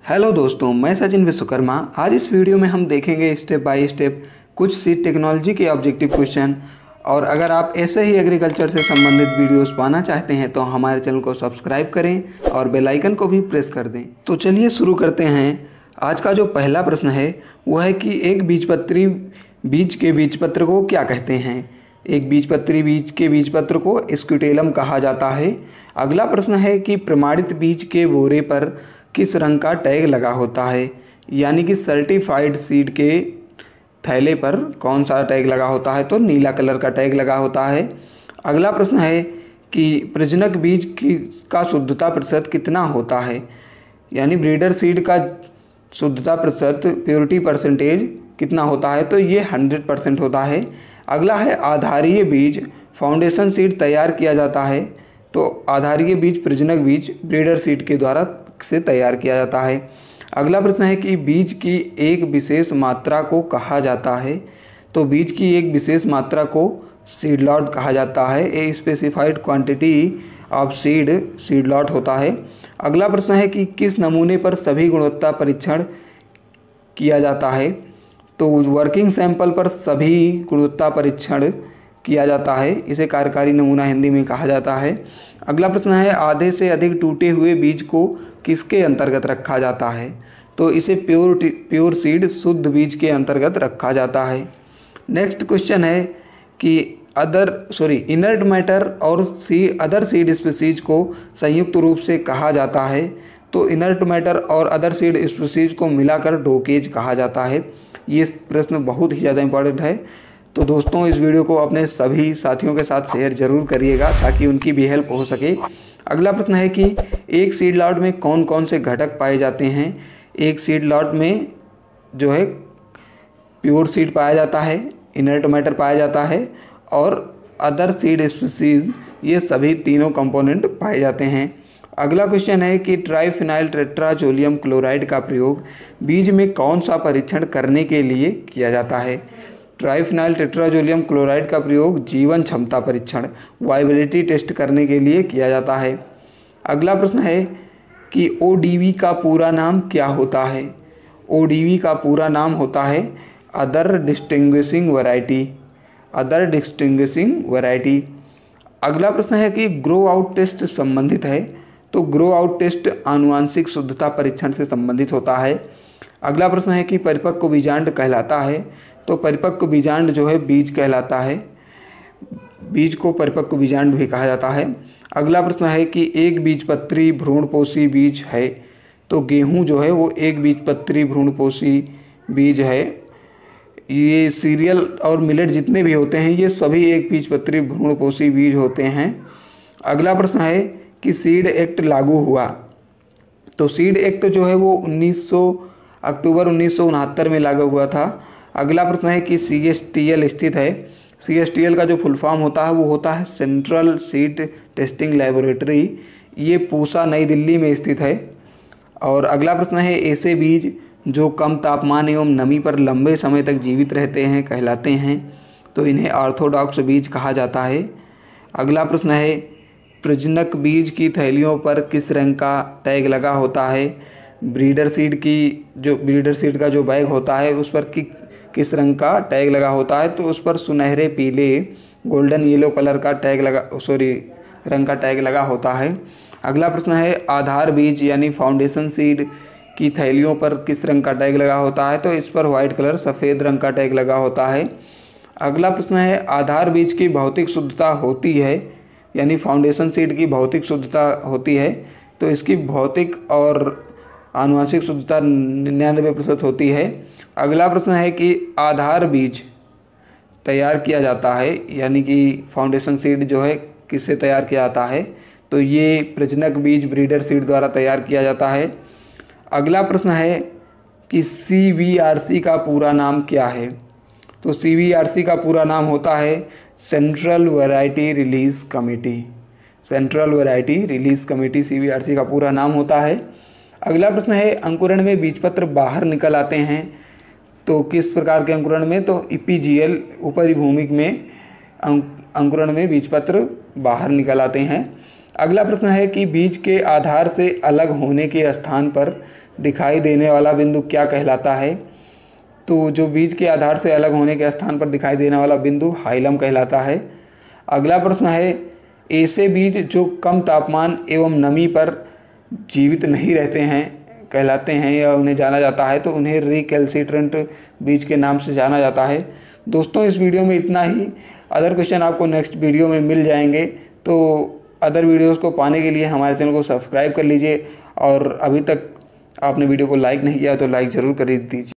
Hello दोस्तों, मैं सचिन विश्वकर्मा। आज इस वीडियो में हम देखेंगे स्टेप बाय स्टेप कुछ सीड टेक्नोलॉजी के ऑब्जेक्टिव क्वेश्चन। और अगर आप ऐसे ही एग्रीकल्चर से संबंधित वीडियोस पाना चाहते हैं तो हमारे चैनल को सब्सक्राइब करें और बेल आइकन को भी प्रेस कर दें। तो चलिए शुरू करते हैं। आज का जो पहला प्रश्न है वह है कि एक बीजपत्री बीज के बीजपत्र को क्या कहते हैं। एक बीजपत्री बीज के बीजपत्र को स्क्यूटेलम कहा जाता है। अगला प्रश्न है कि प्रमाणित बीज के बोरे पर किस रंग का टैग लगा होता है, यानी कि सर्टिफाइड सीड के थैले पर कौन सा टैग लगा होता है, तो नीला कलर का टैग लगा होता है। अगला प्रश्न है कि प्रजनक बीज का शुद्धता प्रतिशत कितना होता है, यानी ब्रीडर सीड का शुद्धता प्रतिशत प्योरिटी परसेंटेज कितना होता है, तो ये 100% होता है। अगला है आधारीय बीज फाउंडेशन सीड तैयार किया जाता है, तो आधारीय बीज प्रजनक बीज ब्रीडर सीड के द्वारा से तैयार किया जाता है। अगला प्रश्न है कि बीज की एक विशेष मात्रा को कहा जाता है, तो बीज की एक विशेष मात्रा को सीड लॉट कहा जाता है। A specified quantity of seed lot होता है। अगला प्रश्न है कि किस नमूने पर सभी गुणवत्ता परीक्षण किया जाता है, तो वर्किंग सैंपल पर सभी गुणवत्ता परीक्षण किया जाता है। इसे कार्यकारी नमूना हिंदी में कहा जाता है। अगला प्रश्न है आधे से अधिक टूटे हुए बीज को किसके अंतर्गत रखा जाता है, तो इसे प्योर सीड शुद्ध बीज के अंतर्गत रखा जाता है। नेक्स्ट क्वेश्चन है कि इनर्ट मैटर और अदर सीड स्पीसीज को संयुक्त रूप से कहा जाता है, तो इनर्ट मैटर और अदर सीड स्पीसीज को मिलाकर डोकेज कहा जाता है। ये प्रश्न बहुत ही ज़्यादा इंपॉर्टेंट है, तो दोस्तों इस वीडियो को अपने सभी साथियों के साथ शेयर जरूर करिएगा ताकि उनकी भी हेल्प हो सके। अगला प्रश्न है कि एक सीड लॉट में कौन कौन से घटक पाए जाते हैं। एक सीड लॉट में जो है प्योर सीड पाया जाता है, इनर्ट मैटर पाया जाता है और अदर सीड स्पीसीज, ये सभी तीनों कंपोनेंट पाए जाते हैं। अगला क्वेश्चन है कि ट्राइफिनाइल टेट्राजोलियम क्लोराइड का प्रयोग बीज में कौन सा परीक्षण करने के लिए किया जाता है। ट्राइफिनाइल टेट्राजोलियम क्लोराइड का प्रयोग जीवन क्षमता परीक्षण वाइबिलिटी टेस्ट करने के लिए किया जाता है। अगला प्रश्न है कि ODV का पूरा नाम क्या होता है। ODV का पूरा नाम होता है अदर डिस्टिंग्विशिंग वैरायटी। अगला प्रश्न है कि ग्रो आउट टेस्ट संबंधित है, तो ग्रो आउट टेस्ट आनुवांशिक शुद्धता परीक्षण से संबंधित होता है। अगला प्रश्न है कि परिपक्व बीजांड कहलाता है, तो परिपक्व बीजांड जो है बीज कहलाता है, बीज को परिपक्व बीजांड भी कहा जाता है। अगला प्रश्न है कि एक बीजपत्री भ्रूणपोषी बीज है, तो गेहूं जो है वो एक बीजपत्री भ्रूणपोषी बीज है। ये सीरियल और मिलेट जितने भी होते हैं ये सभी एक बीजपत्री भ्रूणपोषी बीज होते हैं। अगला प्रश्न है कि सीड एक्ट लागू हुआ, तो सीड एक्ट जो है वो अक्टूबर 1969 में लागू हुआ था। अगला प्रश्न है कि CSTL स्थित है। CSTL का जो फुल फॉर्म होता है वो होता है सेंट्रल सीड टेस्टिंग लैबोरेटरी। ये पूसा नई दिल्ली में स्थित है। और अगला प्रश्न है ऐसे बीज जो कम तापमान एवं नमी पर लंबे समय तक जीवित रहते हैं कहलाते हैं, तो इन्हें ऑर्थोडॉक्स बीज कहा जाता है। अगला प्रश्न है प्रजनक बीज की थैलियों पर किस रंग का टैग लगा होता है। ब्रीडर सीड का जो बैग होता है उस पर किस रंग का टैग लगा होता है, तो उस पर सुनहरे पीले गोल्डन येलो कलर का रंग का टैग लगा होता है। अगला प्रश्न है आधार बीज यानी फाउंडेशन सीड की थैलियों पर किस रंग का टैग लगा होता है, तो इस पर वाइट कलर सफ़ेद रंग का टैग लगा होता है। अगला प्रश्न है आधार बीज की भौतिक शुद्धता होती है, यानी फाउंडेशन सीड की भौतिक शुद्धता होती है, तो इसकी भौतिक और आनुवांशिक शुद्धता 99% होती है। अगला प्रश्न है कि आधार बीज तैयार किया जाता है, यानी कि फाउंडेशन सीड जो है किससे तैयार किया जाता है, तो ये प्रजनक बीज ब्रीडर सीड द्वारा तैयार किया जाता है। अगला प्रश्न है कि CVRC का पूरा नाम क्या है, तो CVRC का पूरा नाम होता है central variety release committee. CVRC का पूरा नाम होता है। अगला प्रश्न है अंकुरण में बीजपत्र बाहर निकल आते हैं, तो किस प्रकार के अंकुरण में, तो EPGL ऊपरी भूमिक में अंकुरण में बीजपत्र बाहर निकल आते हैं। अगला प्रश्न है कि बीज के आधार से अलग होने के स्थान पर दिखाई देने वाला बिंदु क्या कहलाता है? तो जो बीज के आधार से अलग होने के स्थान पर दिखाई देने वाला बिंदु हाइलम कहलाता है। अगला प्रश्न है, ऐसे बीज जो कम तापमान एवं नमी पर जीवित नहीं रहते हैं कहलाते हैं या उन्हें जाना जाता है, तो उन्हें रिकैल्सिट्रेंट बीज के नाम से जाना जाता है। दोस्तों, इस वीडियो में इतना ही। अदर क्वेश्चन आपको नेक्स्ट वीडियो में मिल जाएंगे, तो अदर वीडियोस को पाने के लिए हमारे चैनल को सब्सक्राइब कर लीजिए और अभी तक आपने वीडियो को लाइक नहीं किया तो लाइक ज़रूर कर दीजिए।